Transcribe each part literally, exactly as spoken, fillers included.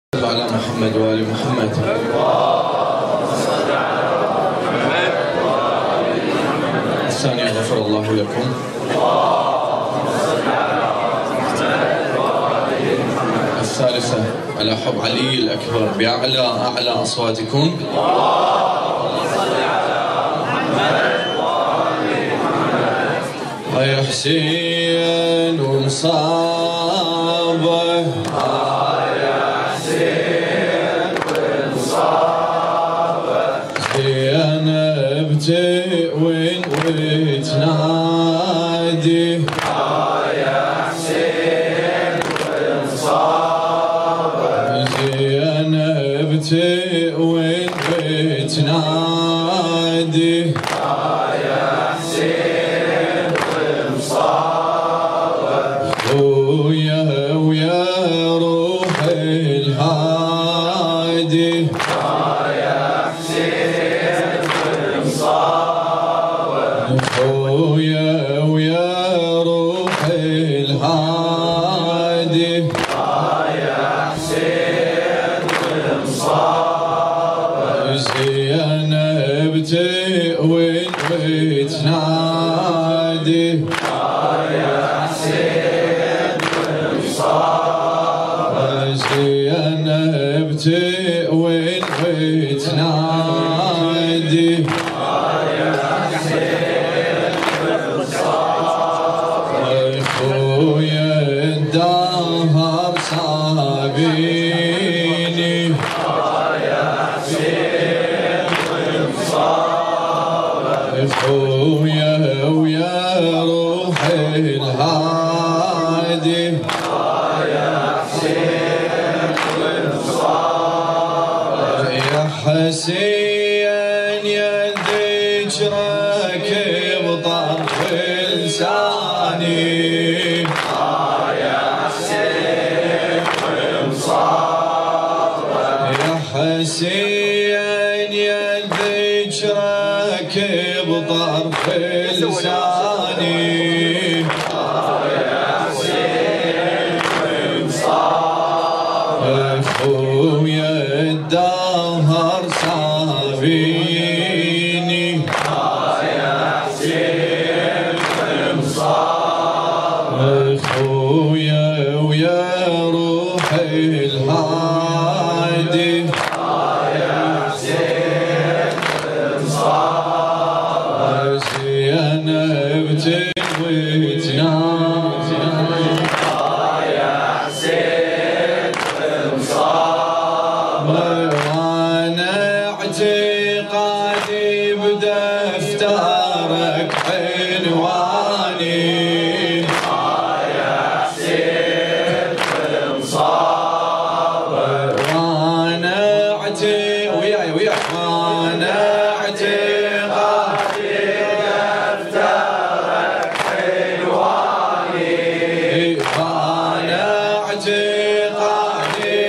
على محمد وآل محمد. الثانية غفر الله لكم. الثالثة على حب علي الأكبر بأعلى أعلى أصواتكم. يا حسين ومصابه زينب تؤوين وتنادي يا حسين وانصابه زينب تؤوين وتنادي يا حسين وانصابه خويا ويا روح الهادي خويا ويا روح الهادي يا حسين وانصابه زينب تؤوين وتنادي يا حسين وانصابه زينب تؤوين وتنادي خويا الدهر صابيني يا حسين وانصابه خويا ويا روح الهادي يا حسين وانصابه يا حسين يا ذكرك بطرف لساني حسين يا ذكرك بطرف لساني يا حسين وانصابه خويا الدهر صابيني يا حسين وانصابه خويا ويا روح الهادي زينب تؤوي وتنادي يا حسين وانصابه وانا اعتقادي بدفترك عنواني يا حسين وانصابه وانا اعتقادي وياي وياي وانا اعتقادي دفترك حلواني وانا اعتقادي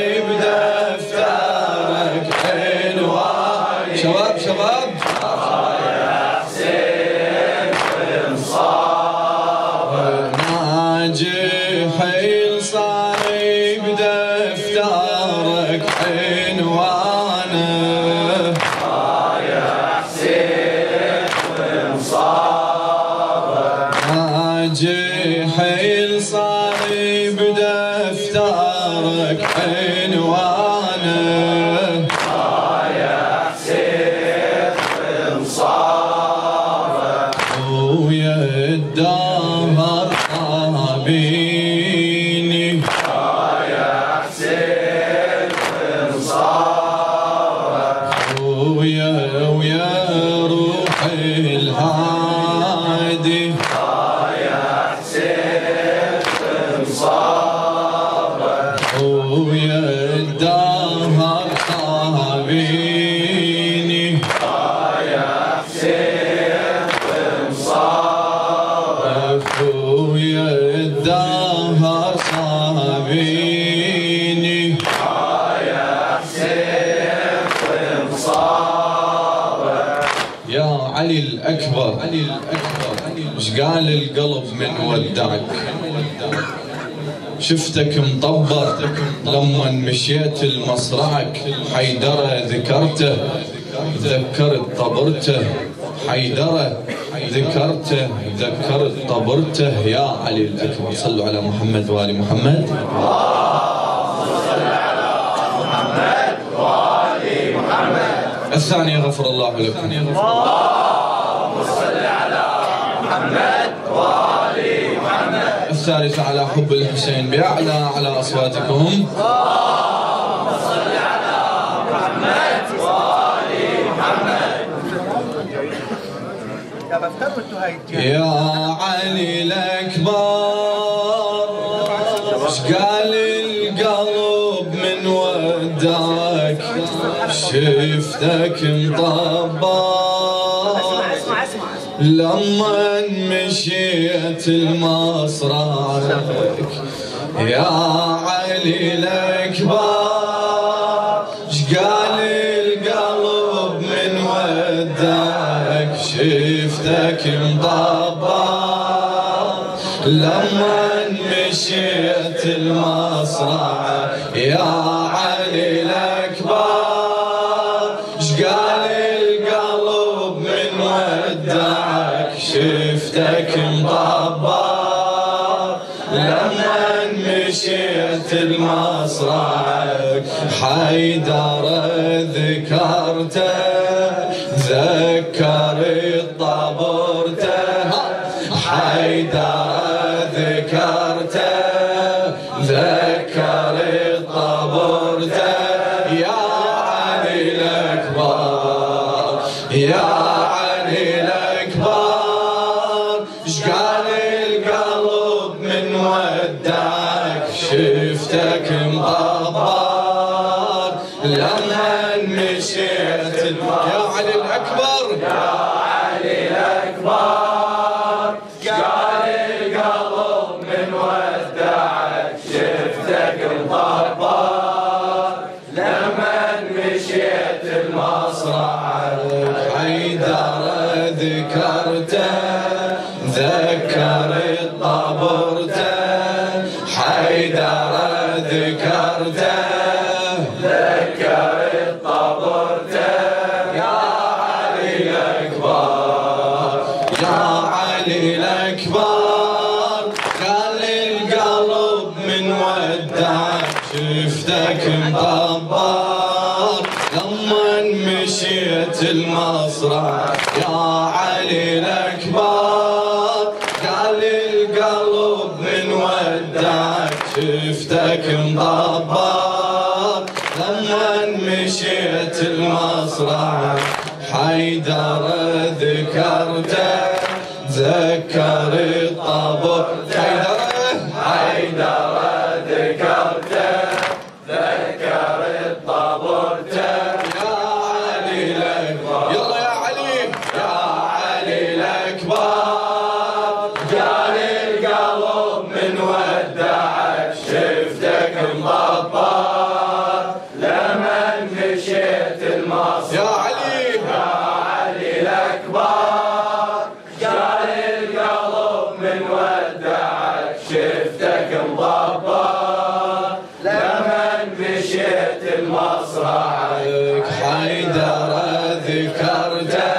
بدفترك عنواني شباب شباب يا حسين وانصابه ناجح الصايب دفترك عنوانه يا حسين وانصابه ناجح الصايب دفترك عنوانه يا حسين وانصابه خويا الدهر صابيني يا حسين وانصابه خويا ويا روح الهادي يا حسين وانصابه خويا الدهر صابيني يا حسين وانصابه خويا الدهر صابيني يا حسين وانصابه يا علي الأكبر علي الأكبر ايش قال القلب من ودعك شفتك مطبر لما مشيت المصرعك حيدرة ذكرته ذكرت طبرته حيدرة ذكرته ذكرت طبرته يا علي الأكبر. صلوا على محمد وآل محمد. اللهم صل على محمد وآل محمد. الثانية غفر الله لكم. اللهم صل على محمد وآل محمد. الثالثة على حب الحسين بأعلى على أصواتكم. اللهم صل على محمد وآل محمد. يا علي الأكبر شقال القلب من وداك شفتك مطبر لما مشيت المصرعك يا علي الأكبر شقال القلب من وداك شفتك مطبر لما مشيت المصرع يا علي الأكبر شقال القلب من وداك شفتك مطبر لما مشيت المصرع حيدر ذكرته ذكرت طبرته حيدر ذكرته ذكرت طبرته يا علي الأكبر يا علي الأكبر شقال القلب من وداك شفتك مطبر لما مشيت يا علي الأكبر يا علي الأكبر شقال القلب من وداعك شفتك مطبر لما مشيت المصرع حيدر ذكرته ذكرت طبرته حيدر ذكرته ذكرت طبرته يا علي الأكبر يا علي الأكبر قال القلب من وداك شفتك مطبر لما مشيت المصرع يا علي الأكبر قال القلب من وداك شفتك مطبر لما مشيت المصرع حيدر ذكرته ذكر الطبر حيدر حيدر ذكرته ذكر طبرته يا علي الأكبر يلا يا علي يا علي الأكبر قال القلب من وداعك شفتك مطبر لما مشيت المصرع يا علي يا علي الأكبر قال القلب من وداعك شفتك مطبر لما مشيت المصرع حيدر ذكرته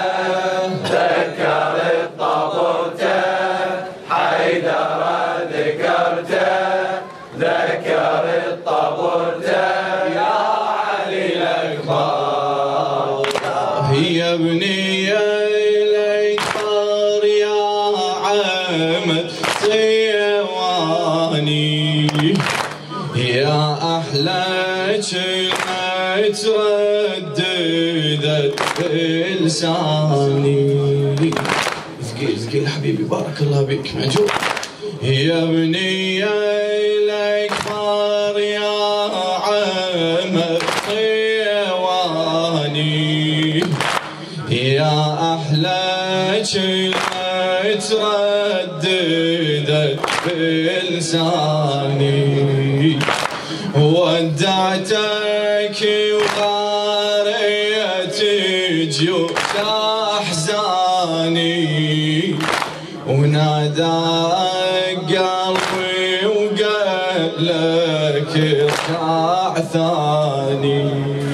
ذكرت طبرته حيدر ذكرته ذكرت طبرته يا علي الأكبر هي بنية الأكبر يا عمد صيواني يا أحلى كلمة ترددت بلساني ثقيل ثقيل حبيبي بارك الله بك معجور يا بني الأكبر يا عمر صيواني يا أحلى كلمة ترددت بلساني ودعتك وغاريت جيوش أحزاني وناداك قلبي وقال ثاني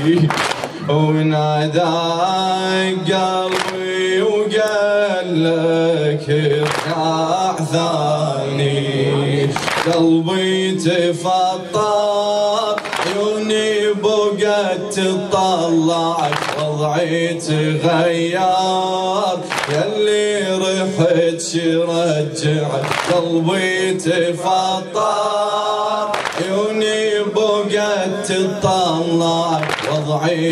وناداك قلبي وقال لك ارجع ثاني. قلبي تفطر عيوني بقت تطلعك وضعي تغير ياللي رحت شرجعك. قلبي تفطر عيوني بقت تطلعك وضعي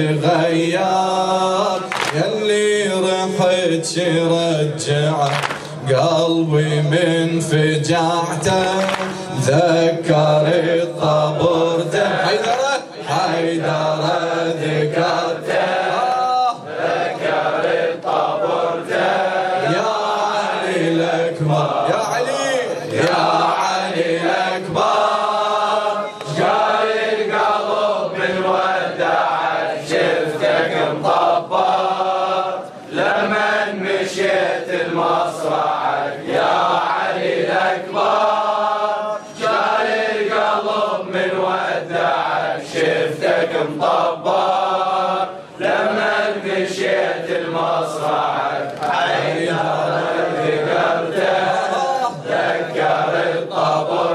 تغير ياللي رحت شرجعك. قلبي من فجعته ذكر طبرته حيدره حيدره ذكرته ذكر طبرته يا علي الأكبر يا علي يا علي الأكبر. قال القلب من ودعك شفتك مطبر لمن مشيت المصرعك يا علي الأكبر. قال القلب من ودعك شفتك مطبر لمن مشيت المصرعك. حيدر ذكرته ذكر الطبر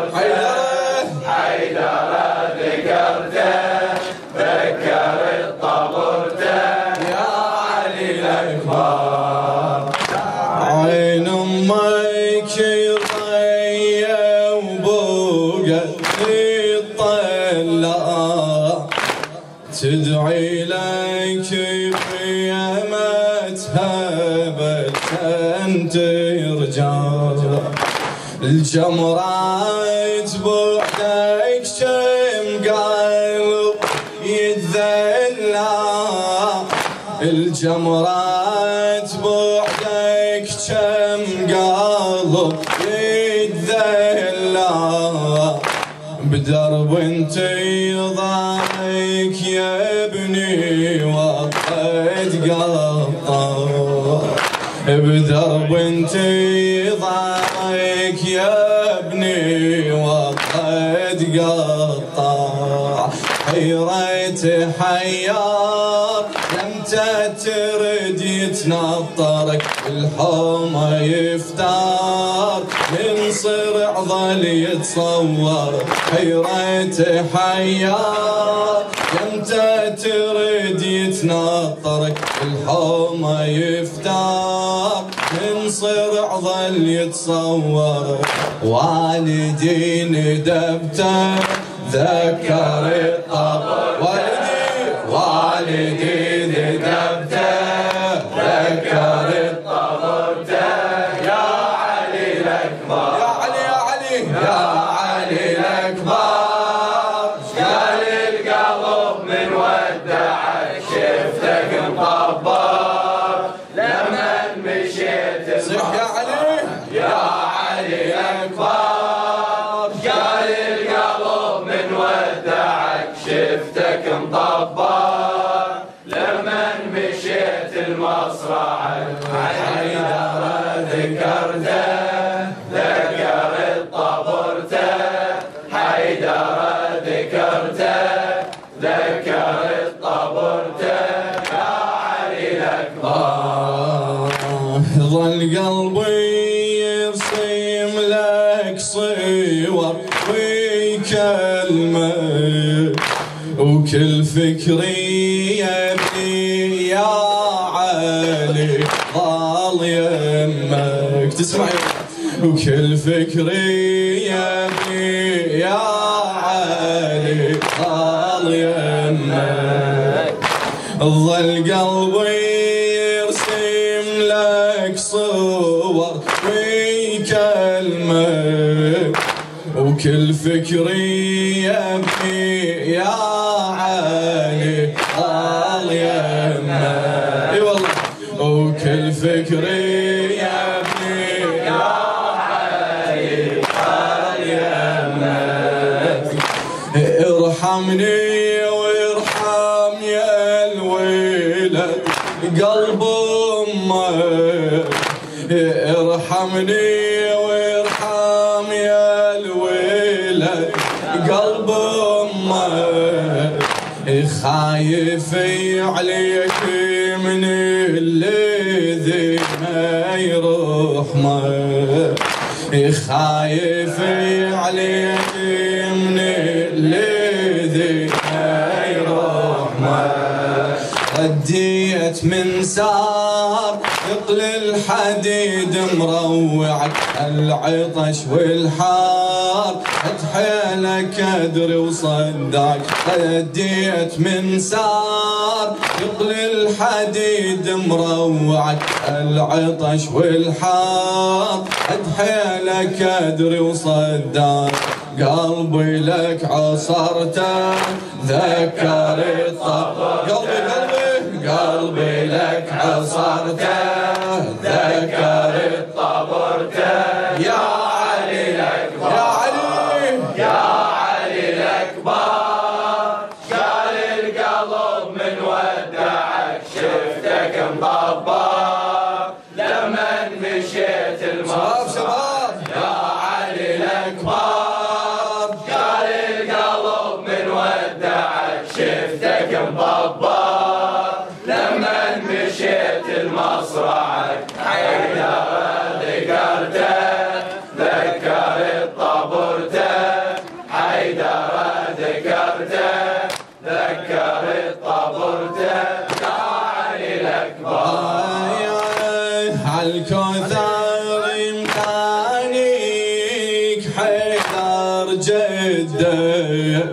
حيدر ذكرته ذكر الطبر يا علي الأكبر. عين امك ريا وبوقت تطلع تدعي لك بقيامتها بس ترجع. الجمرات بعدك شم قلب يتذلع. الجمرات بعدك كم قلب يتذلع. بدرب انت يضايق يا ابني وقت قطع. بدرب انت يضايق يا ابني وقت قطع. حيرت حيار امتى ترد يتنطرك الحومه يفتار من صرع ظل يتصور. حيرت حيار امتى ترد يتنطرك الحومه يفتار من صرع ظل يتصور. والدي ندبته ذكر الطبر والدي والدي ندبته ذكر الطبر يا علي الأكبر يا علي يا علي يا علي الأكبر. قال القلب من ودعك شفتك مطبر لمن مشيت صح يا علي يا علي الأكبر. قال القلب من ودعك شفتك مطبر لمن مشيت المصرعك. حيدر ذكرته ذكر الطبر حيدر ذكرته ذكر الطبر يا علي الأكبر. ظل قلبي يرسم لك صور ويكلمك وكل فكري يبني يا علي ظل يمك. تسمعي وكل فكري يبني يا علي ظل يمك. ظل قلبي يرسم لك صور ويكلمك وكل فكري يبكي يا علي ظل يمك. اي والله وكل فكري يبكي يا علي ظل يمك. ارحمني وارحم يا الولد قلب امك. ارحمني وارحم يا الولد قلب امك. خايف عليك من الذي ما يروح ما خايف عليك من الذي ما يروح ما رديت من سار ثقل الحديد مروعك العطش والحار اتحيلك ادري وصدعك رديت من سار ثقل الحديد مروعك العطش والحار اتحيلك ادري وصدعك قلبي لك عصرته ذكر الطبر قلبي قلبي قلبي لك عصرته ذكر الطبرته يا علي الأكبر يا علي يا علي الأكبر قال القلب من ودعك شفتك مطبر لمن مشيت المصرف شباب يا علي الأكبر قال القلب من ودعك شفتك مطبر لمن مشيت المصرعك حيدر ذكرته ذكر الطبرته حيدر ذكرته ذكر الطبرته يا علي الأكبر عالكوثر امكانيك حيدر جده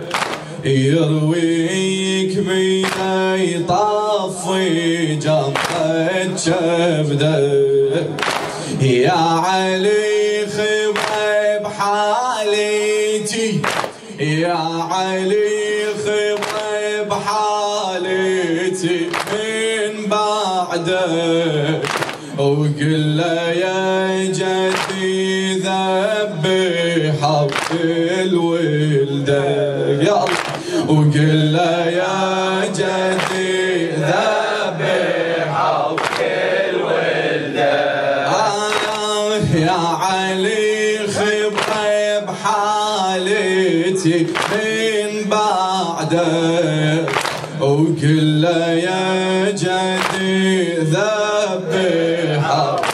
يرويك بيده يطفي جمرة شبده يا علي خبرة بحالتي يا علي خبرة بحالتي من بعدك وقل له يا جدي ذبح الولدك يا الله وقل له يا جدي ذبح الولدك آه يا علي خبرة بحالتي من بعدك وقل له يا جدي ذبح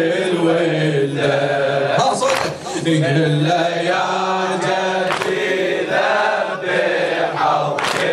الولدك ها صوتك قل له يا جدي ذبح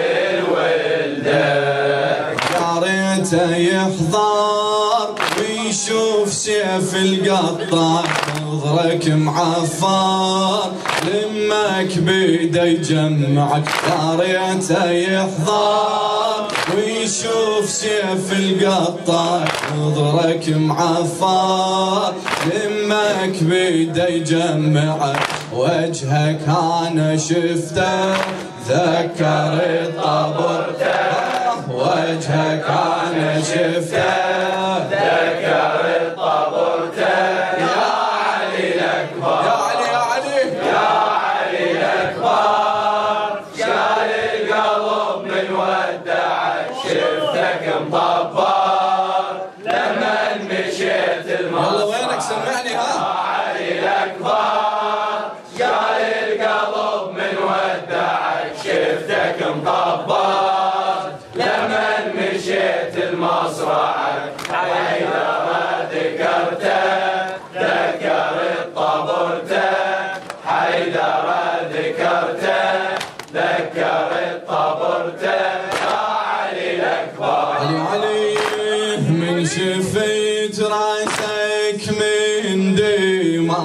الولدك يا ريته يحضر ويشوف سيف القطار نظرك معفر لمك بيده يجمعك يا ريته يحضر ويشوف سيف القطار نظرك معفر لمك بيده يجمعك وجهك انا شفته ذكر الطبرته وجهك انا شفته ذكر الطبرته يا علي الأكبر يا علي يا علي يا علي الأكبر قال القلب من ودعك شفتك مطبر لمن مشيت المصرف والله وينك سمعني ها يا علي الأكبر قال القلب من ودعك شفتك مطبر لمن مشيت المصرعك حيدر ذكرته ذكر الطبرته حيدر ذكرته ذكر الطبرته يا علي الأكبر علي علي من شفيت راسك من ديما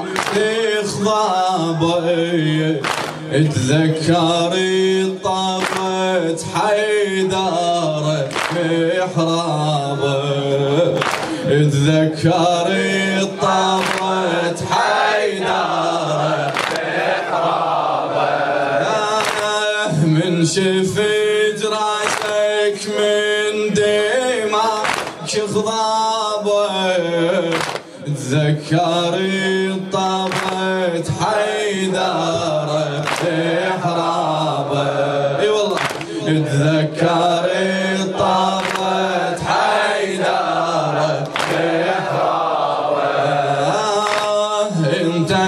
تخضابي تذكري طفت حيدر محرابه تذكري طفت حيدر محرابه من شفت راسك من دماغك خضابه تذكري طفت حيدر محرابه اي والله تذكري طفت حيدر محرابه انت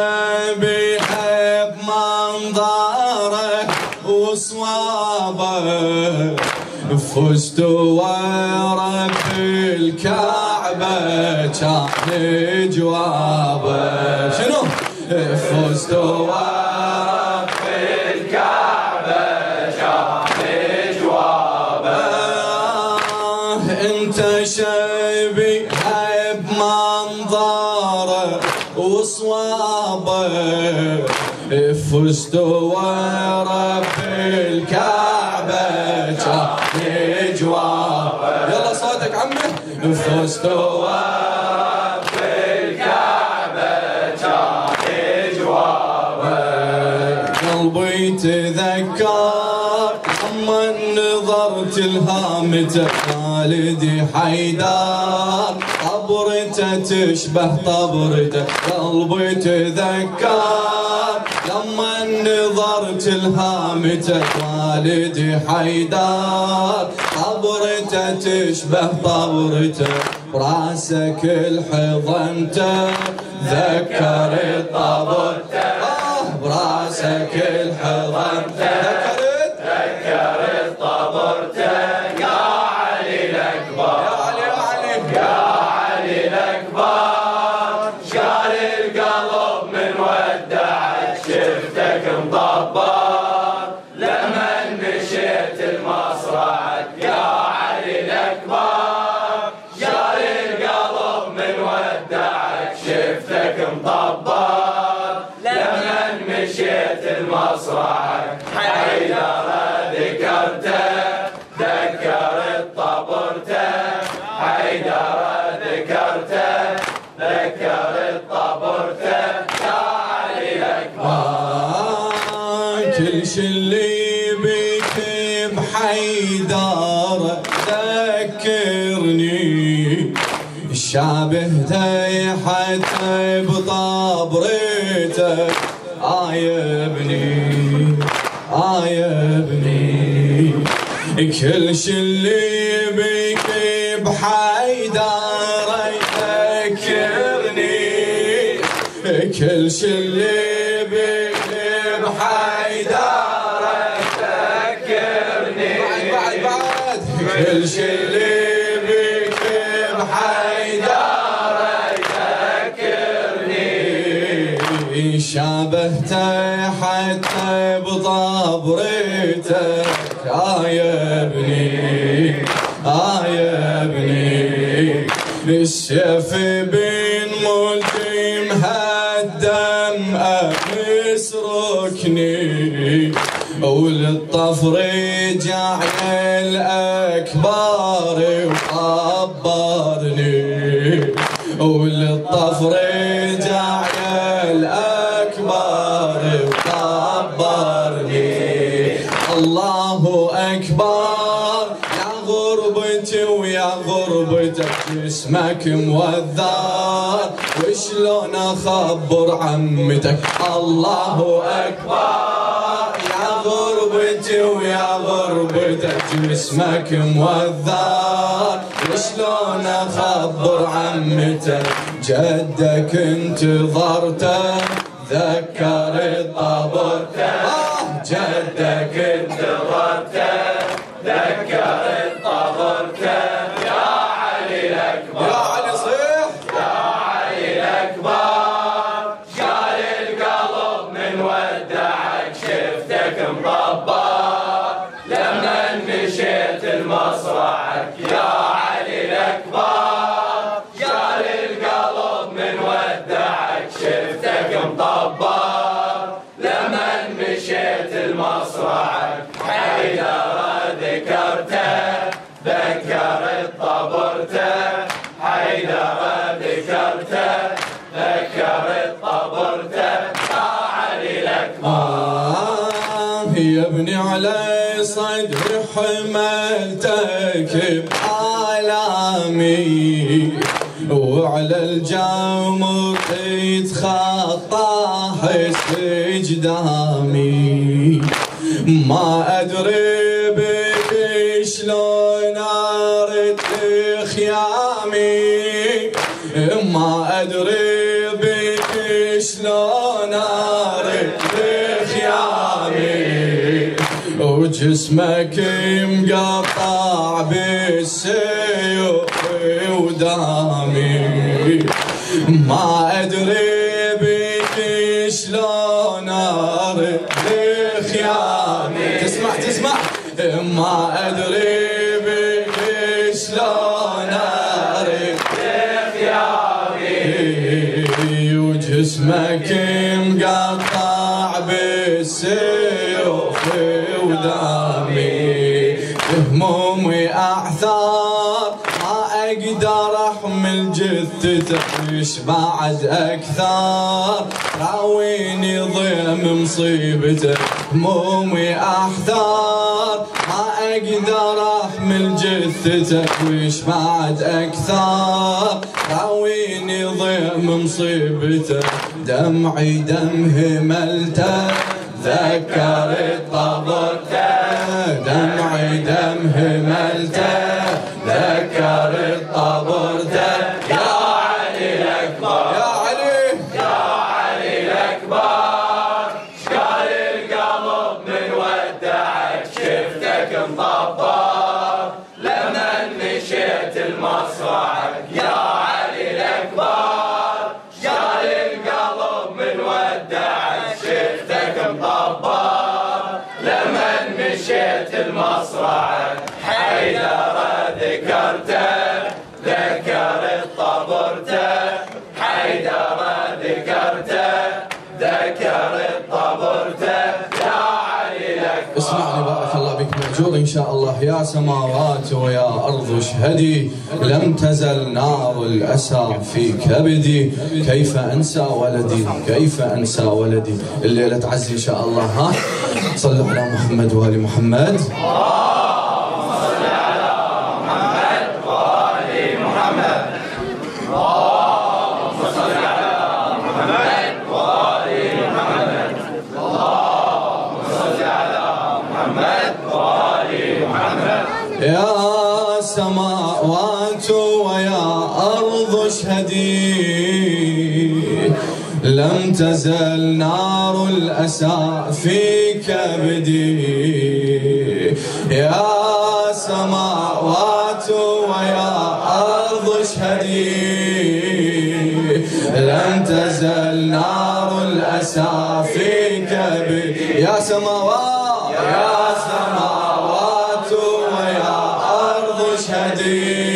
شبيه بمنظرك وصوابه فزت ورب الكعبة كان جوابه شنو؟ فزت ورب الكعبة كان جوابه انت شبيهه بمنظره وصوابه فزت ورب الكعبة كان جوابه يلا صوتك عمي فزت ورب الكعبة كان جوابه قلبي تذكر لما نظرت الهامته خالدي حيدر طبرته تشبه طبرته قلبي تذكر لما نظرت الهامته والدي حيدر طبرته تشبه طبرته براسك الحضنته ذكر طبرته آه براسك الحضنته ذكرت ذكرت طبرته يا علي الأكبر يا علي يا علي يا علي الأكبر شال القلب من ودعك شفتك مطبر لمن مشيت المصرعك يا علي الأكبر شال القلب من ودعك شفتك مطبر لمن مشيت المصرعك حيدر ذكرته ذكرت طبرته حيدر ذكرته ذكرت طبرته يا علي الأكبر كل شي اللي بيك بحيدر ذكرني شابهته حتى بطبرته آه يا ابني آه يا ابني كل شي اللي بيك بحيدر يذكرني كل شي اللي بيك بحيدر ذكرني بعد بعد بعد كل شي اللي بيك بحيدر ذكرني شابهته حتى بطبرته آه يا ابني آه يا ابني السيف بين ملتم هالدم مسركني وللطفر جعل الأكبر وخبرني وللطفر جعل الأكبر وخبرني الله أكبر يا غربتي ويا غربتك جسمك موذر وشلون أخبر عمتك الله أكبر يا غربتي ويا غربتك جسمك موذر وشلون أخبر عمتك جدك انتظرته ذكر طبرته آه جدك انتظرته ذكر طبرته يا علي الأكبر يا علي صيح يا علي الأكبر شال القلب من ودعك شفتك مطبر لمن مشيت المصرعك يا علي الأكبر شال القلب من ودعك شفتك مطبر لمن مشيت المصرعك حيدر ذكرته ذكرت طبرته حيدر ذكرته ذكرت طبرته يا علي الأكبر يا ابني على صدر حملتك بآلامي وعلى الجمر يتخطى حس قدامي ما أدري بك شلون أرد خيامي ما أدري بك شلون أرد خيامي وجسمك مقطع بالسيوف ودامي، ما ادري بك شلون ارد خيامي. تسمع تسمع ما ادري بك شلون ارد خيامي، وجسمك مقطع بالسيوف ودامي، همومي اعثار ما اقدر احمل جثتك، وش بعد اكثر راويني ضيم مصيبتك. همومي احثار ما اقدر احمل جثتك، وش بعد اكثر راويني ضيم مصيبتك. دمعي دم هملته ذكرت طبرته، دمعي دم هملته ذكرت طبرته. يا علي الأكبر يا علي يا علي الأكبر، قال القلب من ودعك شفتك مطبر، لما مشيت المصرعك يا علي الأكبر، قال القلب من ودعك شفتك مطبر، لما مشيت المصرعك حيدر ذكرته ذكرت طبرته، حيدر ذكرته ذكرت طبرته. يا علي الأكبر اسمعني بارك الله بك مأجور إن شاء الله. يا سماوات ويا أرض اشهدي، لم تزل نار الأسى في كبدي، كيف أنسى ولدي كيف أنسى ولدي. الليلة تعزي إن شاء الله. ها صلوا على محمد وآل محمد. يا سماوات ويا أرض اشهدي، لم تزل نار الأسى في كبدي. يا سماوات ويا أرض اشهدي، لم تزل نار الأسى في كبدي. يا سماوات يا سماوات ويا أرض اشهدي،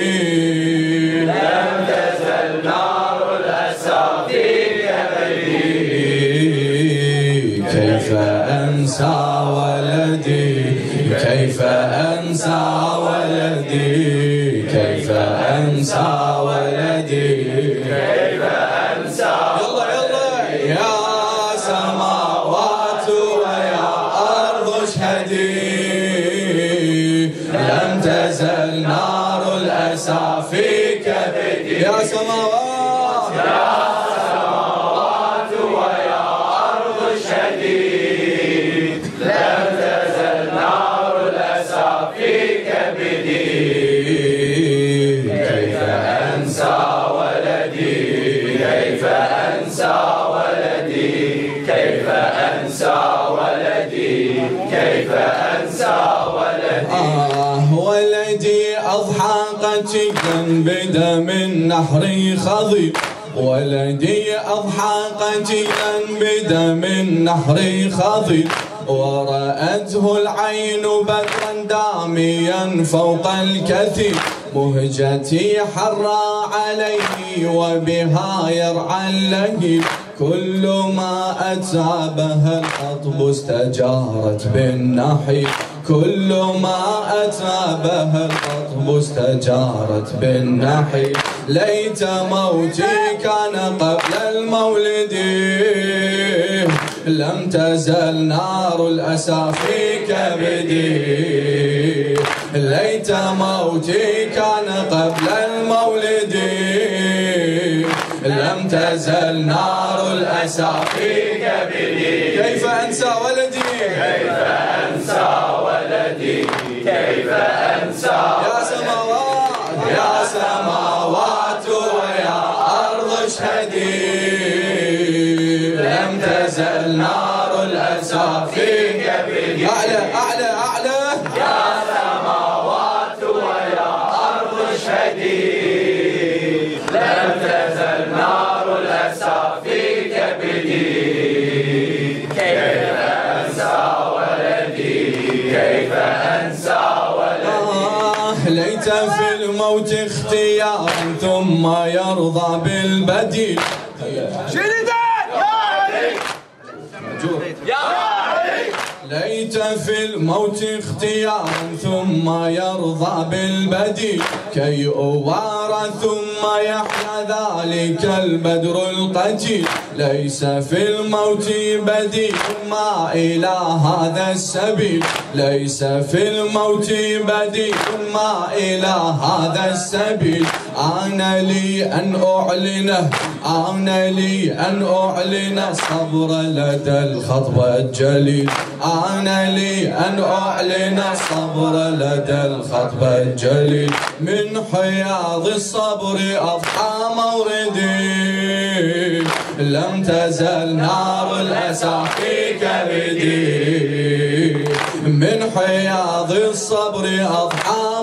لم تزل نار الأسى في كبدي، كيف أنسى ولدي كيف أنسى ولدي كيف أنسى ولدي كيف أنسى. يلا يلا. يا سماوات ويا أرض اشهدي، لم تزل نار الأسى في كبدي. يا سماوات يا سماوات ويا أرض اشهدي، لم تزل نار الأسى في كبدي، كيف أنسى ولدي كيف أنسى ولدي كيف أنسى ولدي كيف أنسى ولدي. آه ولدي أضحى قتيلا بدم النحر خضي، ولدي أضحى قتيلا بدم النحر خضي، ورأته العين بدرا داميا فوق الكثير، مهجتي حرى عليه وبها يرعى اللهيب، كل ما أتى بها الخطب استجارت بالنحيب، كل ما أتى بها الخطب استجارت بالنحيب. ليت موتي كان قبل المولد، لم تزل نار الأسى في كبدي. ليت موتي كان قبل المولد، لم تزل نار الأسى في كبدي. كيف أنسى ولدي كيف أنسى ولدي كيف أنسى. يا سماوات يا سماوات ويا أرض اشهدي، لم تزل نار الأسى في كبدي. أعلى أعلى ليت في الموت اختيارا ثم يرضى بالبديل. يا علي ليت في الموت اختيارا ثم يرضى بالبديل كي أوارى ثم يحيا ذلك البدر القتيل. ليس في الموت بديل ما إلى هذا السبيل. ليس في الموت بديل ما إلى هذا السبيل. آن لي أن أعلنه آن لي أن أعلن الصبر لدى الخطب الجليل. آن لي أن أعلن الصبر لدى الخطب الجليل. من حياض الصبر أضحى موردي لم تزل نار الأسى في كبدي. من حياض الصبر أضحى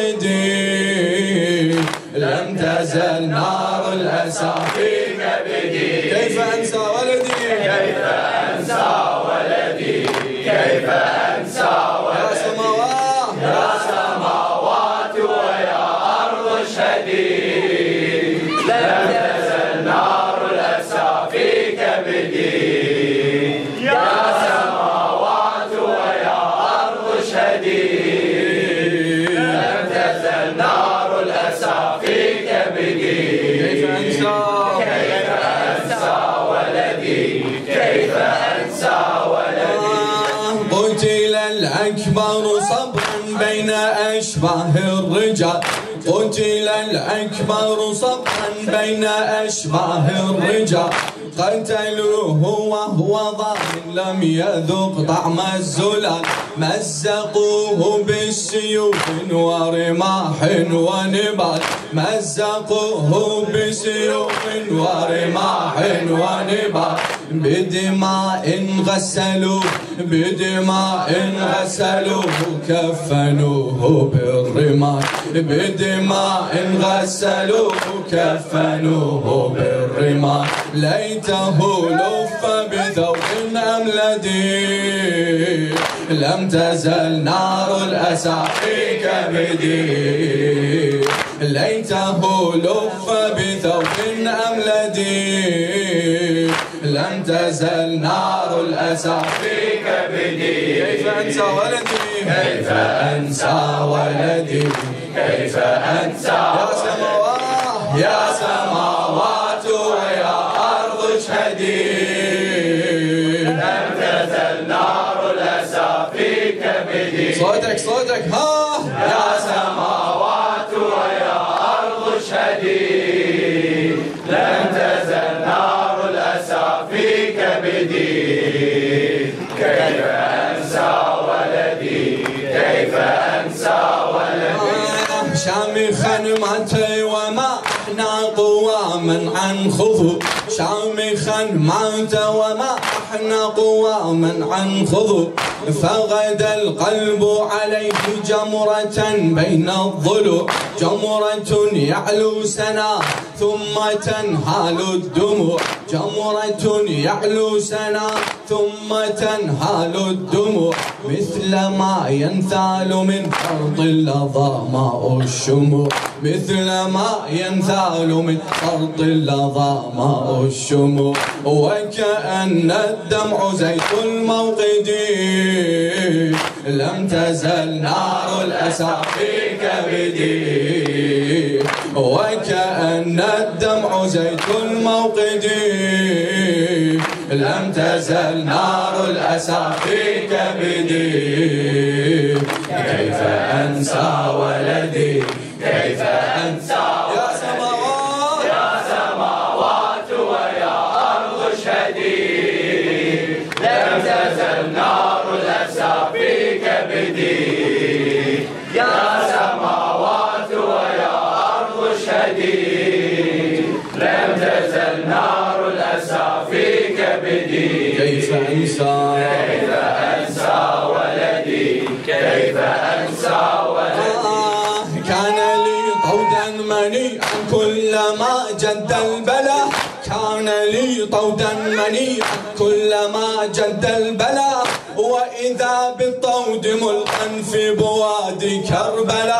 موردي لم تزل نار الأسى في كبدي. كيف أنسى ولدي كيف أنسى ولدي كيف أنسى ولدي. يا سماوات يا سماوات ويا أرض اشهدي لم تزل نار الأسى في كبدي. يا سماوات ويا أرض اشهدي لم تزل نار الأسى في كبدي. كيف أنسى كيف أنسى ولدي كيف أنسى ولدي. قتل الأكبر صبرا بين أشباه الرجال. قتل الأكبر صبرا بين أشباه الرجال. قتلوه وهو ضامن لم يذق طعم الزلال. مزقوه بالسيوف ورماح ونبال. مزقوه بسيوف ورماح ونبال. بدماء غسلوه بدماء غسلوه كفنوه بالرمال. بدماء غسلوه كفنوه بالرمال. ليته لف بثوب أملدي لم تزل نار الأسى في كبدي. ليته لف بثوب أملدي لم تزل نار الأسى في كبدي. كيف أنسى ولدي كيف أنسى ولدي كيف أنسى يا سماوات يا سماوات ويا أرض اشهدي لم تزل نار الأسى في كبدي. صوتك صوتك ها. يا سماوات ويا أرض اشهدي لم تزل نار الأسى في كبدي. كيف أنسى ولدي كيف أنسى ولدي. شامخا ماتي وما احنا قواما عن خذو. شامخا مات وما احنا قواما عن خذو. فغدا القلب عليه جمرة بين الضلوع. جمرة يعلو سنا ثم تنهال الدموع. جمرة يعلو سنا ثم تنهال الدموع. مثل ما ينثال من فرط اللظى ماء الشموع. مثل ما ينثال من فرط اللظى ماء الشموع. وكأن الدمع زيت الموقد لم تزل نار الأسى في كبدي. وكأن الدمع زيت الموقد لم تزل نار الأسى في كبدي. كيف أنسى ولدي كيف أنسى يا سماوات يا سماوات ويا أرض اشهدي لم تزل نار الأسى في كبدي. يا سماوات ويا أرض اشهدي لم تزل نار الأسى في كبدي. كيف أنسى كيف أنسى ولدي كيف أنسى ولدي. كان لي طودا منيعا كلما جد البلاء. كان لي طودا منيعا كلما جد البلاء. وإذا بالطود ملقا في بوادي كربلاء.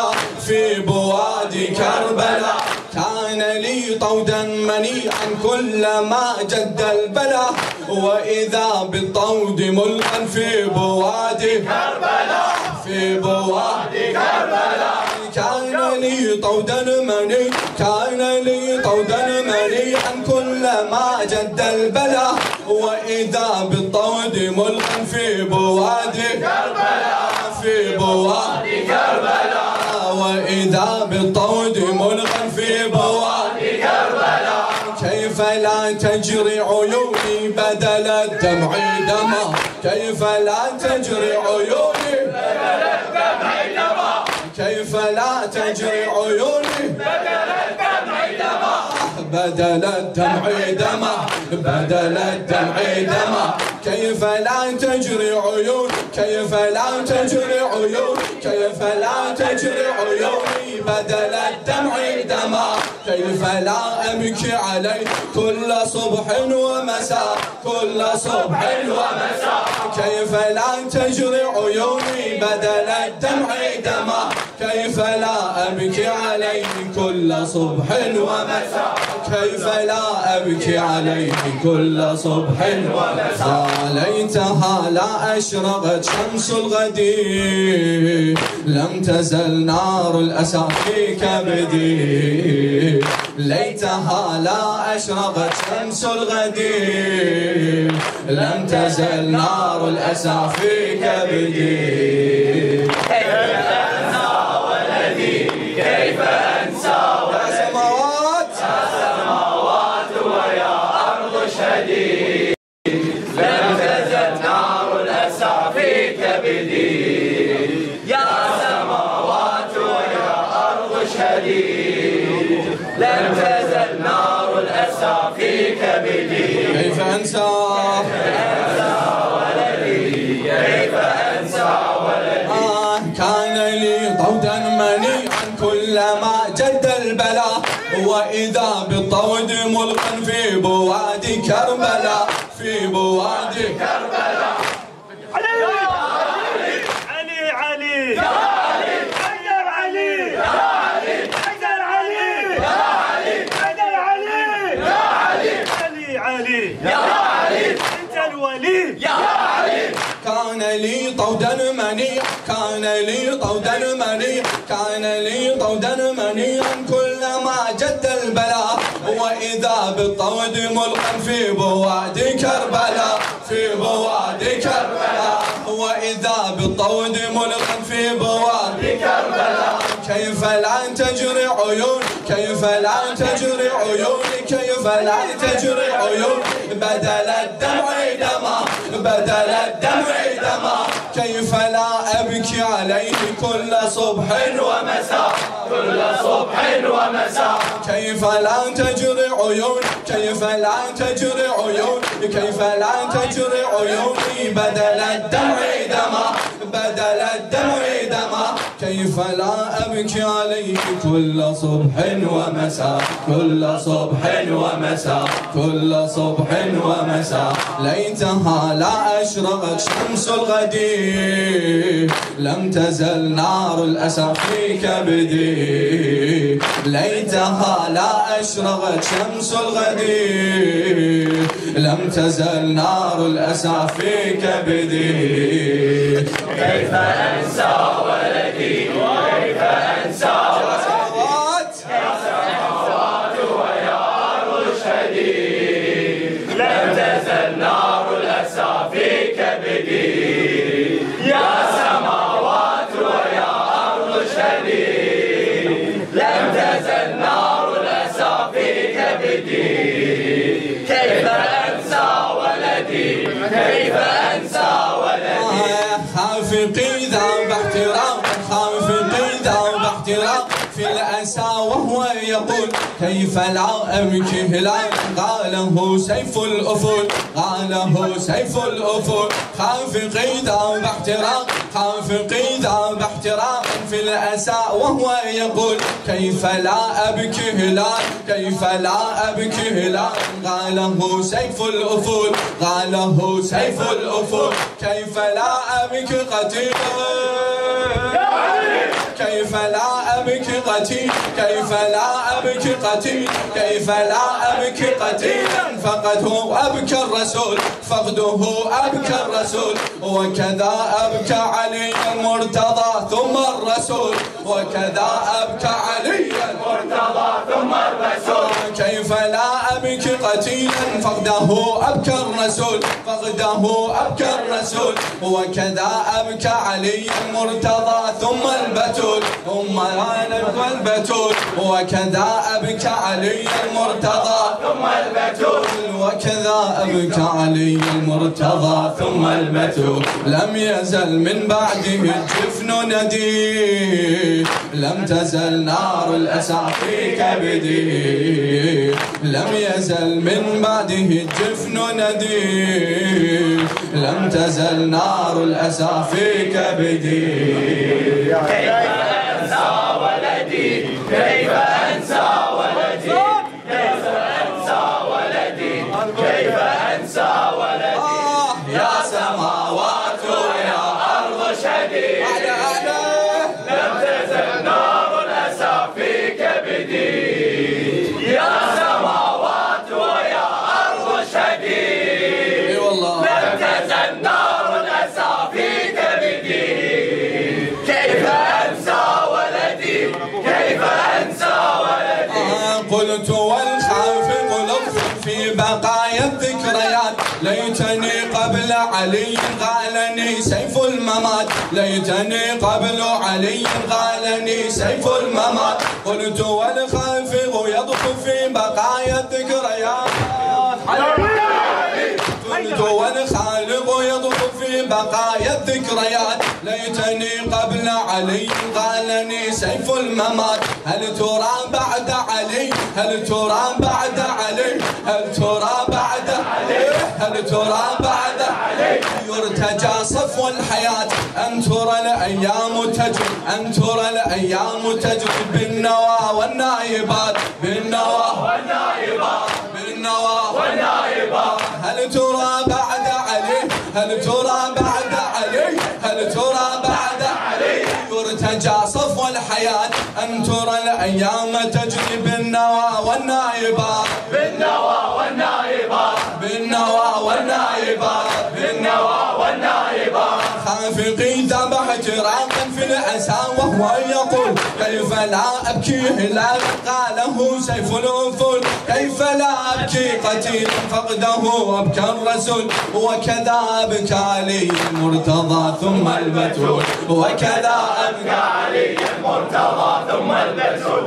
في بوادي كربلاء. كان لي طودا منيعا كلما جد البلاء، وإذا بالطود ملقا في بوادي كربلاء، في بوادي كربلاء. كان لي طودا منيعا، كان لي طودا منيعا كلما جد البلاء، وإذا بالطود ملقا في بوادي كربلاء، في بوادي كربلاء. وإذا بالطود ملقا في بوادي كربلاء. كيف لا تجري عيوني بدل الدمع دما، كيف لا تجري عيوني بدل الدمع دما، كيف لا تجري عيوني بدل الدمع دما، بدل الدمع دما، بدل الدمع دما. كيف لا تجري عيون، كيف لا تجري عيون، كيف لا تجري عيوني بدل الدمع دما. كيف لا أبكي عليك كل صبح ومساء، كل صبح ومساء. كيف لا تجري عيوني بدل الدمع دما، كيف لا أبكي عليك كل صبح ومساء، كيف لا أبكي عليك كل صبح ومساء. ليتها لا أشرقت شمس الغد، لم تزل نار الأسى في كبدي. ليتها لا أشرقت شمس الغد، لم تزل نار الأسى في كبدي. كيف أنسى ولدي، كيف أنسى ولدي، يا سماوات، يا سماوات ويا أرض اشهدي. لم تزل نار الأسى في كبدي، يا سماوات ويا أرض اشهدي. لم تزل نار الأسى في كبدي. كيف أنسى، كيف أنسى ولدي، كيف أنسى ولدي. آه كان لي طودا منيعا كلما جد البلاء، وإذا بالطود ملقا في بوادي كربلاء، في بوادي كربلاء. علي علي علي يا علي، حيدر علي يا علي، حيدر علي يا علي، حيدر علي يا علي، علي علي يا علي، انت الولي يا علي. كان لي طودا منيع، كان لي طودا منيع، كان لي طودا منيعا كلما جد البلاء، وإذا بالطود ملقا في بوادي كربلاء، في بوادي كربلاء. وإذا بالطود ملقا في بوادي كربلاء. كيف لا تجري عيون، كيف لا تجري عيوني، كيف لا تجري عيون بدل الدمع دما، بدل الدمع دما. كيف لا أبكي عليه كل صبح ومساء، كل صبح ومساء. كيف لا تجري عيون، كيف لا تجري عيون، كيف لا تجري عيوني بدل الدمع دما، بدل الدمع دما. كيف لا أبكي عليك كل صبح ومساء، كل صبح ومساء، كل صبح ومساء. ليتها لا أشرقت شمس الغد، لم تزل نار الأسى في كبدي. ليتها لا أشرقت شمس الغد، لم تزل نار الأسى في كبدي. كيف أنسى ولدي، كيف أنسى سماوات، يا سماوات ويا أرض اشهدي. لم تزل نار الأسى في كبدي، يا سماوات ويا أرض اشهدي. لم تزل نار الأسى في كبدي. كيف أنسى ولدي، كيف أنسى ولدي. خافقي ذاب احتراق، خافقي ذاب احتراق في الأسى وهو يقول كيف لا أبكي هلال. قاله سيف الأفول، قاله سيف الأفول. خافقي ذاب احتراق، خافقي ذاب احتراق في الأسى وهو يقول كيف لا أبكي هلال، كيف لا أبكي هلال. قاله سيف الأفول، قاله سيف الأفول. كيف لا أبكي قتيلا، كيف لا أبكي قتيل كيف لا أبكي قتيل كيف لا أبكي قتيلا فقده أبكى الرسول فقده أبكى الرسول وكذا أبكى علي المرتضى ثم الرسول وكذا أبكى علي المرتضى ثم الرسول كيف لا أبكي قتيلا فقده أبكى الرسول فقده أبكى الرسول وكذا أبكى علي المرتضى ثم البتول ثم البتول وكذا أبكى علي المرتضى ثم البتول وكذا أبكى علي المرتضى ثم البتول لم يزل من بعده الجفن ندي لم تزل نار الأسى في كبدي لم يزل من بعده الجفن ندي لم تزل نار الأسى في كبدي كيف أنسى ولدي كيف أنسى ولدي كيف أنسى ولدي كيف أنسى ولدي آه يا سماوات ويا أرض شهدي لم تزل نار الأسى في كبدي يا سماوات ويا أرض شهدي اي والله لم تزل نار الأسى في كبدي كيف أنسى ولدي كيف أنسى ولدي آه قلت والخافق لطف في بقايا الذكريات ليتني قبل علي قالني سيف الممات ليتني قبل علي قالني سيف الممات قلت والخافق يطف في بقايا الذكريات قلت والخالق يطف في بقايا الذكريات ليتني قبل علي قالني سيف الممات هل ترى بعد علي هل ترى بعد علي هل ترى بعد علي هل ترى بعد علي يرتجى صفو الحياة أن ترى الأيام تجري أن ترى الأيام تجري بالنوى والنائبات بالنوى والنائبات بالنوى والنائبات هل ترى بعد علي هل ترى بعد علي هل ترى بعد علي يرتجى صفو الحياة أن ترى الأيام تجري بالنوى والنائبات بالنوى والنائبات بالنوى والنائبات بالنوى والنائبات خافقي ذبحت راقا في الأسى وهو يقول كيف لا أبكيه لا قاله سيف الأفول كيف لا أبكي قتيل فقده أبكى الرسول وكذا أبكى علي المرتضى ثم البتول وكذا أبكى علي المرتضى ثم البتول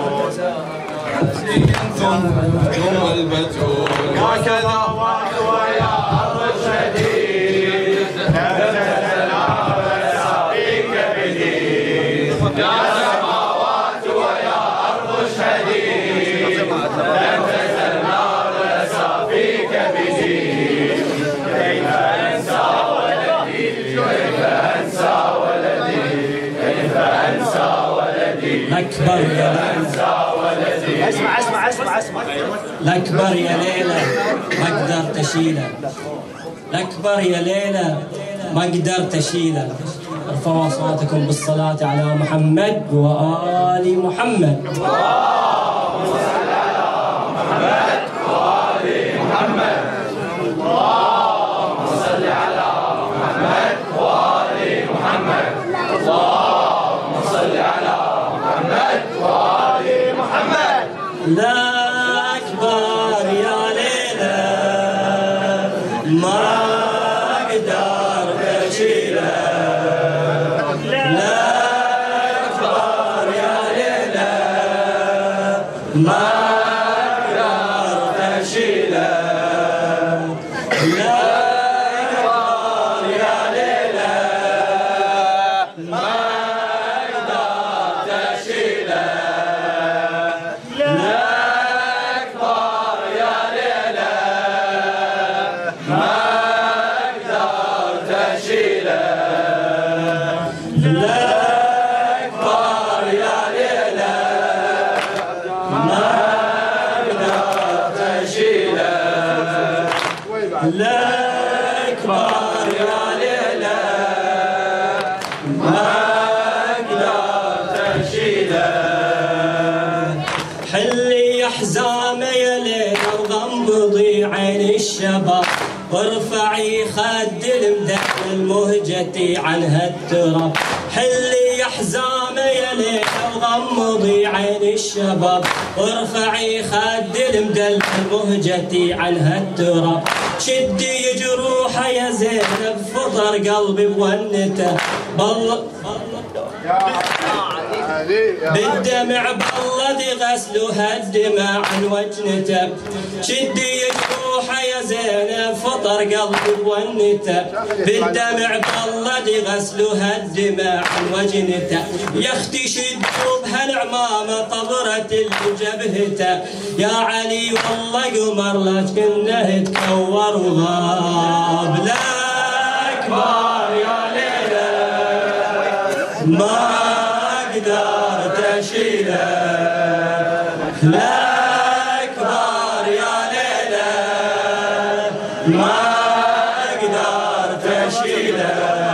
ثم البتول وكذا ويا أرض الشهيد لم تزل نار الأسى في كبدي يا سماوات ويا أرض الشهيد لم تزل نار الأسى في كبدي كيف أنسى ولدي كيف أنسى ولدي كيف أنسى ولدي الأكبر يا أنسى ولدي اسمع اسمع اسمع اسمع الأكبر يا ليلى ما قدرت أشيله الأكبر يا ليلى ما قدرت أشيله ارفعوا أصواتكم بالصلاة على محمد وآل محمد اللهم صل على محمد وآل محمد اللهم صل على محمد وآل محمد اللهم صل على محمد وآل محمد الأكبر يا ليلى ما قدرت أشيله الأكبر يا ليلى ما قدرت أشيله الأكبر يا ليلى ما قدرت أشيله الأكبر يا ليلى ما قدرت أشيله الأكبر يا ليلى ما حزامه يا ليلى وغمضي عين الشباب وارفعي خد المدح المهجتي عنها التراب. حلي يا حزامه يا ليلى وغمضي عين الشباب وارفعي خد المدل المهجتي عنها التراب. شدي جروحه يا زينب فطر قلبي بونته بالله بالدمع بلد غسلها الدماء عن وجنته. شدي جروحه يا زينب فطر قلبي بونته بالدمع بلد غسلها الدماء عن وجنته. يا اختي شدوا بهالعمامه طبرت اللي جبهته. يا علي والله قمر لكنه تكور وغاب. الاكبر يا ليلى ما قدرت اشيله. الاكبر يا ليلى ما قدرت اشيله.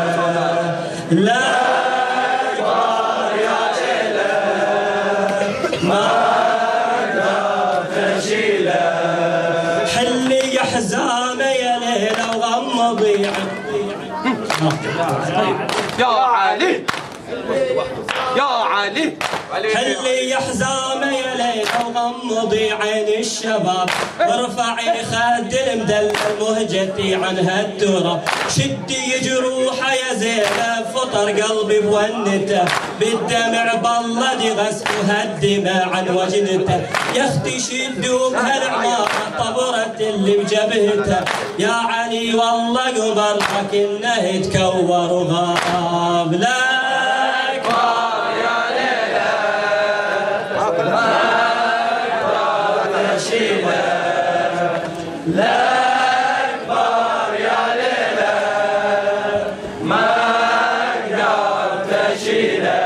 الاكبر يا ليلى ما قدرت اشيله. حلي يا حزامه يا ليلى وغمضي يا علي يا علي. حلي يا حزامه يا ليلى وغمضي عين الشباب وارفعي خد المدل المهجتي عنها التراب. شدي جروحه يا زينب فطر قلبي بونته بالدمع بلد غسلها الدماء عن وجنته. يا اختي شدوا بهالعمامه طبرت اللي بجبهته. يا علي والله قمر لكنه تكور وغاب. لا الأكبر يا ليلى ما قدرت أشيله.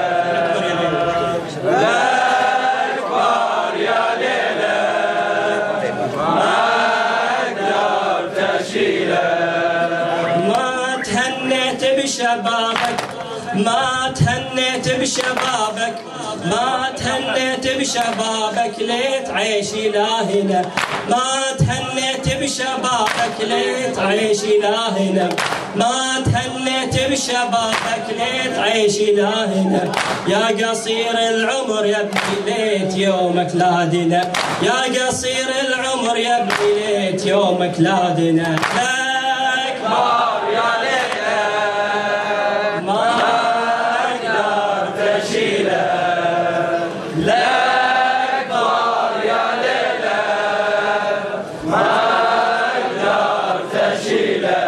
الأكبر يا ليلى ما قدرت أشيله. ما تهنيت بشبابك ما تهنيت بشبابك ما تهنيت بشبابك ليت عيشي لاهنا. ما تهنيت بشبابك ليت عيشي لاهنا. ما تهنيت بشبابك ليت عيشي لاهنا. يا قصير العمر يا ابني ليت يومك لادنا. يا قصير العمر يا ابني ليت يومك لادنا. الأكبر يا ليلى ما قدرت اشيله. الأكبر يا ليلى ما قدرت اشيله.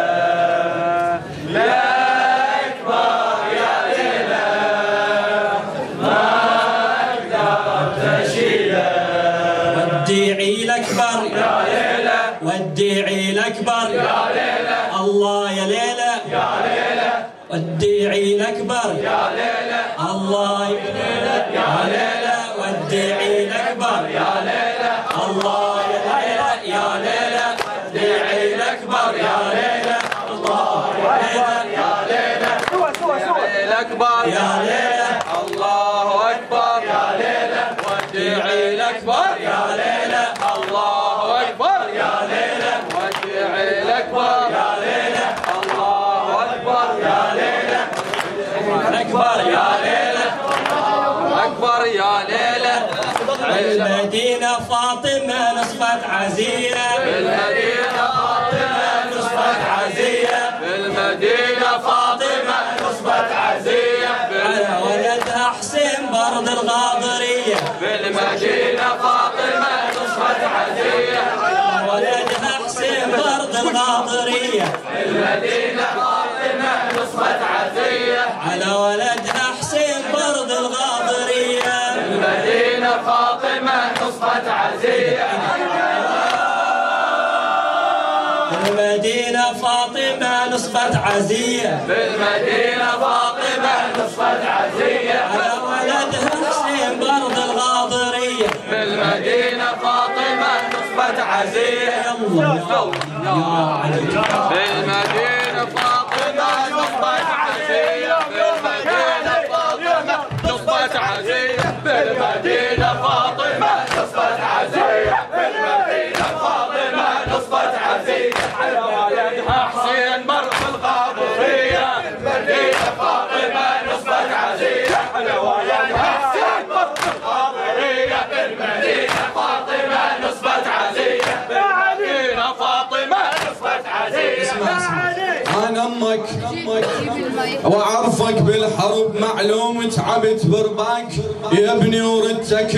الأكبر يا ليلى ما قدرت اشيله. والديعي الأكبر يا ليلى والديعي الأكبر يا ليلى الله يا ليلى يا ليلى. والديعي الأكبر يا ليلى الله يا ليلى يا ليلى. والديعي الأكبر يا ليلى الله يا ليلى يا ليلى. والديعي الأكبر يا ليلى الله يا ليلى يا ليلى. الأكبر يا ليلى الله أكبر يا ليلى. والديعي الأكبر يا ليلى الله أكبر يا ليلى. والديعي الأكبر يا ليلى الله أكبر يا ليلى. الأكبر يا ليلى أكبر يا ليلى. المدينة فاطمة نصفت عزية. بالمدينة فاطمة نصبت عزية. بالمدينة فاطمة نصبت عزية. على ولدها حسين برد الغاضرية. بالمدينة فاطمة نصبت عزية. ولدها حسين برد الغاضرية. بالمدينة فاطمة نصبت عزية. على ولدها حسين برد الغاضرية. بالمدينة فاطمة نصبت عزية. المدينة فاطمة نصبت عزية. بالمدينة فاطمة نصبت عزية. على ولدها حسين برد الغاضرية. بالمدينة فاطمة نصبت عزية. يا الله يا علي. بالمدينة فاطمة نصبت عزية. بالمدينة فاطمة نصبت عزية. بالمدينة فاطمة نصبت عزية. على والدها حسين مر بالغابرية المدينة فاطمة نصبت عزيزة على والدها حسين مر بالغابرية المدينة فاطمة نصبت عزيزة المدينة فاطمة نصبت عزيزة. أنا أمك وأعرفك بالحرب معلوم تعبت برباك يا ابني وردتك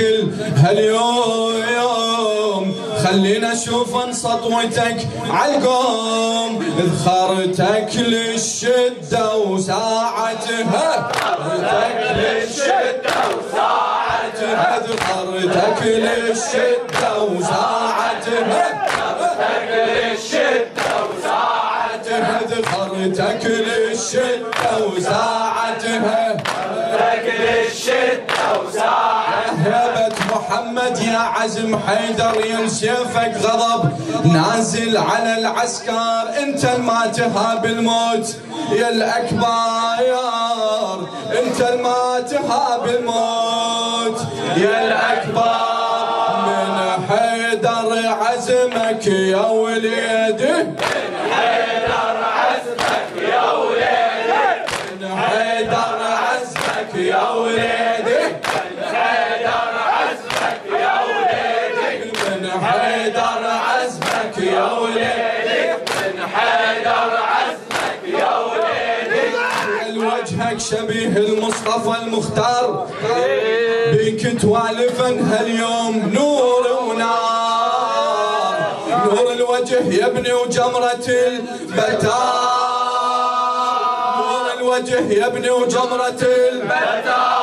هاليوم خلينا نشوف سطوتك عالقوم ذخرتك للشدة وساعتها ذخرتك للشدة وساعتها ذخرتك للشدة وساعتها ذخرتك للشدة وساعتها ذخرتك للشدة وساعتها ذخرتك للشدة وساعتها هبة محمد يا عزم حيدر يا سيفك غضب نازل على العسكر انت ما تهاب الموت يا الاكبر انت ما تهاب الموت يا الاكبر من حيدر عزمك يا وليدي من حيدر عزمك يا وليدي من حيدر عزمك يا وليدي من حيدر عزمك يا وليدي من حيدر عزمك يا وليدي من حيدر عزمك يا وليدي وجهك شبيه المصطفى المختار بيك توالفا هاليوم نور ونار نور الوجه يا ابني وجمرة البتار نور الوجه يا ابني وجمرة البتار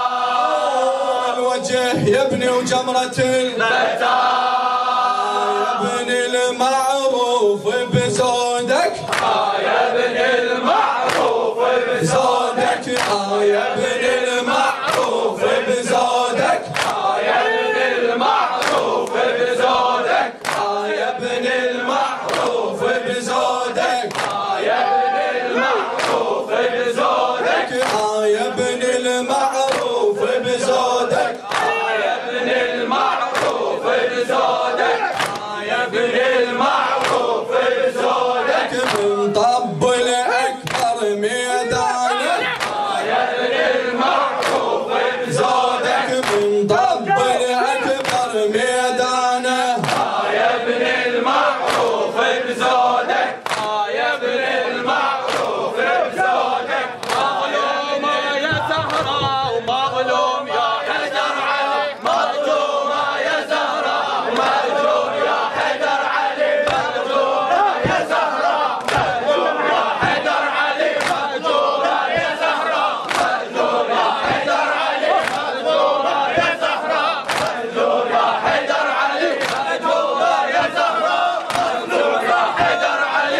الوجه يا ابني وجمرة البتار يا ابن المعروف بزودك يا ابن المعروف بزودك يا ابن المعروف بزودك يا ابن المعروف بزودك يا ابن المعروف بزودك يا ابن المعروف بزودك يا ابن المعروف بزودك يا ابن المعروف بزودك يا ابن المعروف بزودك من طب الأكبر ميدانك يا ابن المعروف بزودك من طب الأكبر ميدانه يا ابن المعروف بزودك يا ابن المعروف بزودك مظلومة يا زهراء ومظلوم يا حيدر علي مظلومة يا زهراء ومظلوم يا حيدر علي مظلومة يا زهراء مظلوم يا حيدر علي مظلومة يا زهراء مظلوم يا حيدر علي مظلومة يا زهراء مظلوم يا حيدر علي مظلومة يا زهراء مظلوم يا حيدر علي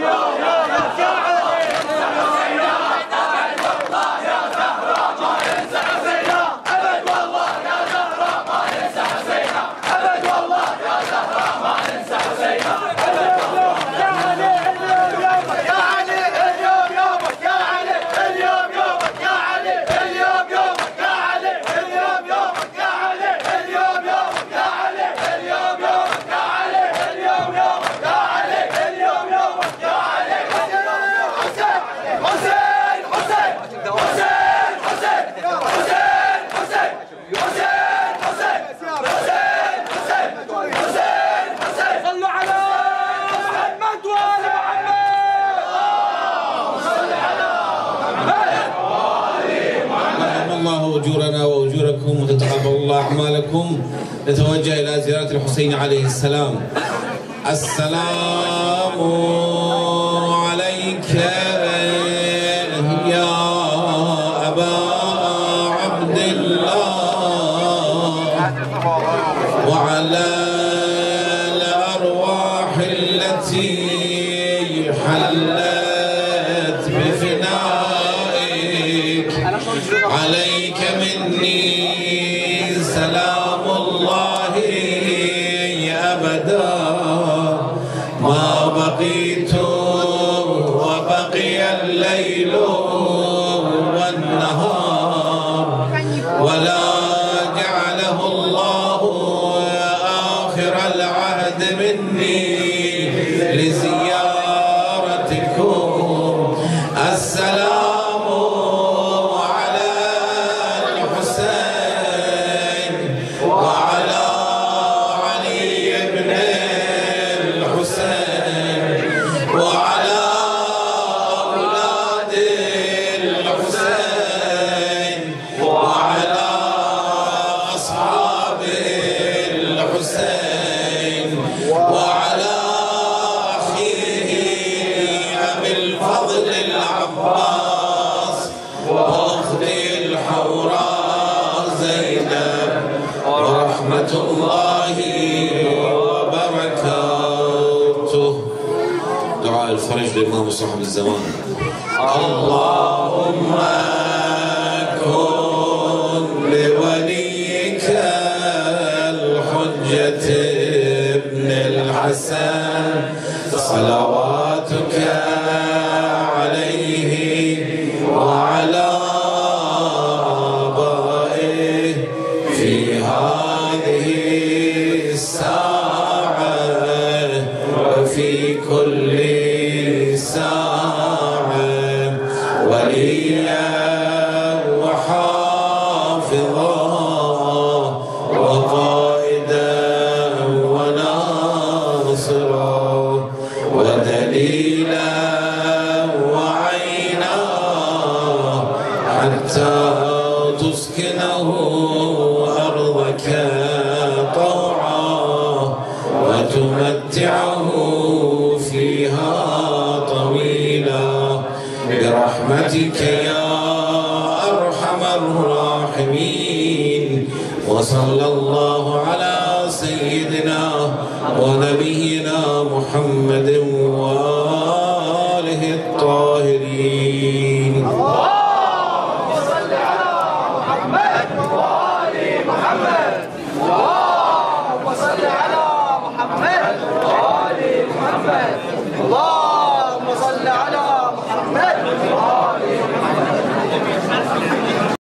أجورنا وأجوركم وتتقبل الله أعمالكم. نتوجه إلى زيارة الحسين عليه السلام. السلام عليك يا أبا عبد الله وعلى الأرواح التي حلت بفنائك عليك مني سلام الله أبدا ما بقيت وبقي الليل والنهار ولا جعله الله آخر العهد مني لزيادة علينا ورحمة الله وبركاته. دعاء الفرج للإمام صاحب الزمان. اللهم كن لوليك الحجة ابن الحسن صلواتك عليه وعلى آبائه في هذه الساعة وفي كل ساعة وليا وحافظا وقائدا وناصرا ودليلا وعينا حتى تسكنه أرضك طوعا وتمتعه فيها طويلا برحمتك يا أرحم الراحمين. وصلى الله على سيدنا ونبينا محمد وآله